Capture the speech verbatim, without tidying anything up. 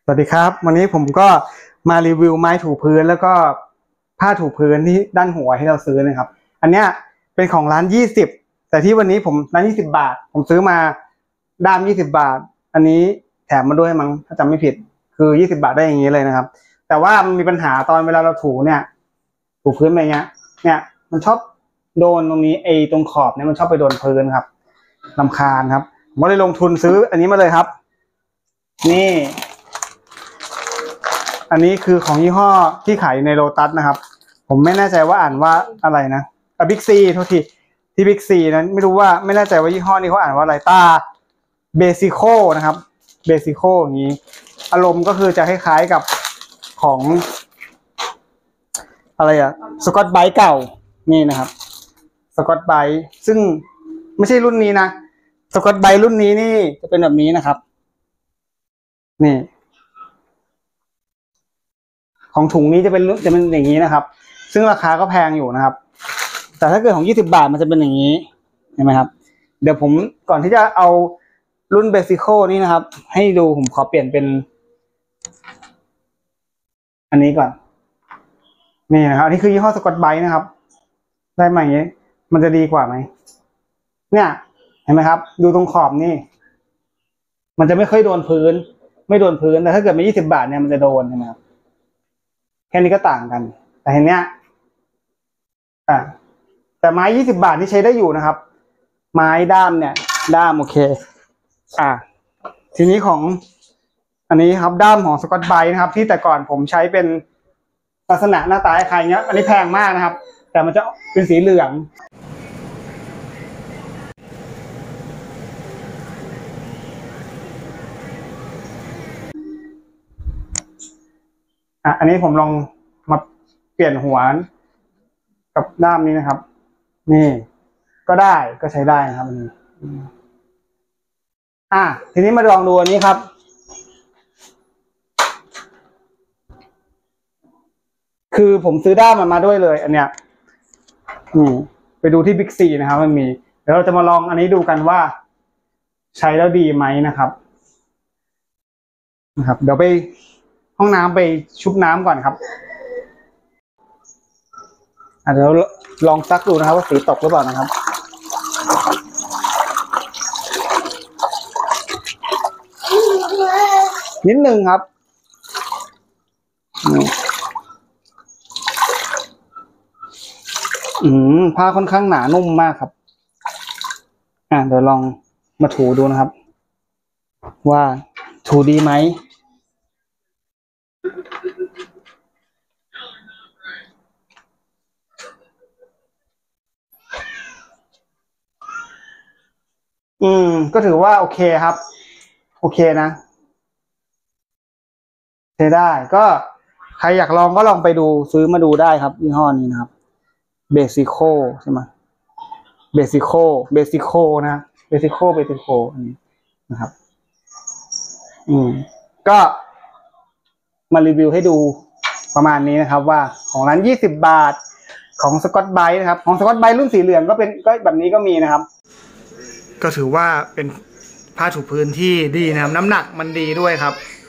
สวัสดีครับวันนี้ผมก็มารีวิวไม้ถูพื้นแล้วก็ผ้าถูพื้นที่ด้านหัวที่เราซื้อนะครับอันเนี้ยเป็นของร้านยี่สิบแต่ที่วันนี้ผมร้านยี่สิบบาทผมซื้อมาด้ามยี่สิบบาทอันนี้แถมมาด้วยมั้งถ้าจำไม่ผิดคือยี่สิบบาทได้อย่างนี้เลยนะครับแต่ว่ามันมีปัญหาตอนเวลาเราถูเนี่ยถูพื้นไปเงี้ยเนี่ยมันชอบโดนตรงนี้ไอ้ตรงขอบเนี่ยมันชอบไปโดนพื้นครับรำคาญครับผมก็เลยลงทุนซื้ออันนี้มาเลยครับนี่อันนี้คือของยี่ห้อที่ขายในโลตัสนะครับผมไม่แน่ใจว่าอ่านว่าอะไรนะอ่ะบิ๊กซีโทษทีที่บิ๊กซีนั้นไม่รู้ว่าไม่แน่ใจว่ายี่ห้อนี้เขาอ่านว่าอะไรตาเบซิโคนะครับเบซิโคอย่างนี้อารมณ์ก็คือจะคล้ายๆกับของอะไรอะสกอตไบรท์เก่านี่นะครับสกอตไบรท์ซึ่งไม่ใช่รุ่นนี้นะสกอตไบรท์รุ่นนี้นี่จะเป็นแบบนี้นะครับนี่ของถุงนี้จะเป็นจะเป็นอย่างนี้นะครับซึ่งราคาก็แพงอยู่นะครับแต่ถ้าเกิดของยี่สิบบาทมันจะเป็นอย่างนี้เห็นไหมครับเดี๋ยวผมก่อนที่จะเอารุ่นเบสิโคนี่นะครับให้ดูผมขอเปลี่ยนเป็นอันนี้ก่อนนี่นะครับอันนี้คือยี่ห้อสกอตไบรท์นะครับได้ไหมอย่างนี้มันจะดีกว่าไหมเนี่ยเห็นไหมครับดูตรงขอบนี่มันจะไม่ค่อยโดนพื้นไม่โดนพื้นแต่ถ้าเกิดมายี่สิบบาทเนี่ยมันจะโดนใช่ไหมครับแค่นี้ก็ต่างกันแต่เห็นเนี้ยอ่ะแต่ไม้ยี่สิบบาทนี่ใช้ได้อยู่นะครับไม้ด้ามเนี่ยด้ามโอเคอ่ะทีนี้ของอันนี้ครับด้ามของสกอตไบรท์นะครับที่แต่ก่อนผมใช้เป็นลักษณะหน้าตาคล้ายๆเนี้ยอันนี้แพงมากนะครับแต่มันจะเป็นสีเหลืองอ่ะอันนี้ผมลองมาเปลี่ยนหัวกับด้ามนี้นะครับนี่ก็ได้ก็ใช้ได้นะครับอันนี้อ่ะทีนี้มาลองดูอันนี้ครับคือผมซื้อด้ามมันมาด้วยเลยอันเนี้ยนี่ไปดูที่บิ๊กซีนะครับมันมีเดี๋ยวเราจะมาลองอันนี้ดูกันว่าใช้แล้วดีไหมนะครับนะครับเดี๋ยวไปห้องน้ำไปชุบน้ำก่อนครับอ่ะเดี๋ยวลองซักดูนะครับว่าสีตกหรือเปล่านะครับนิดนึงครับอืมผ้าค่อนข้างหนานุ่มมากครับอ่ะเดี๋ยวลองมาถูดูนะครับว่าถูดีไหมอืมก็ถือว่าโอเคครับโอเคนะใช้ได้ก็ใครอยากลองก็ลองไปดูซื้อมาดูได้ครับยี่ห้อนี้นะครับเบสิโคใช่ไหมเบสิโคเบสิโคนะเบสิโคเบสิโคอันนี้นะครับอืมก็มารีวิวให้ดูประมาณนี้นะครับว่าของร้านยี่สิบบาทของสกอตไบรท์นะครับของสกอตไบรท์รุ่นสีเหลืองก็เป็นก็แบบนี้ก็มีนะครับก็ถือว่าเป็นผ้าถูพื้นที่ดีนะครับน้ำหนักมันดีด้วยครับ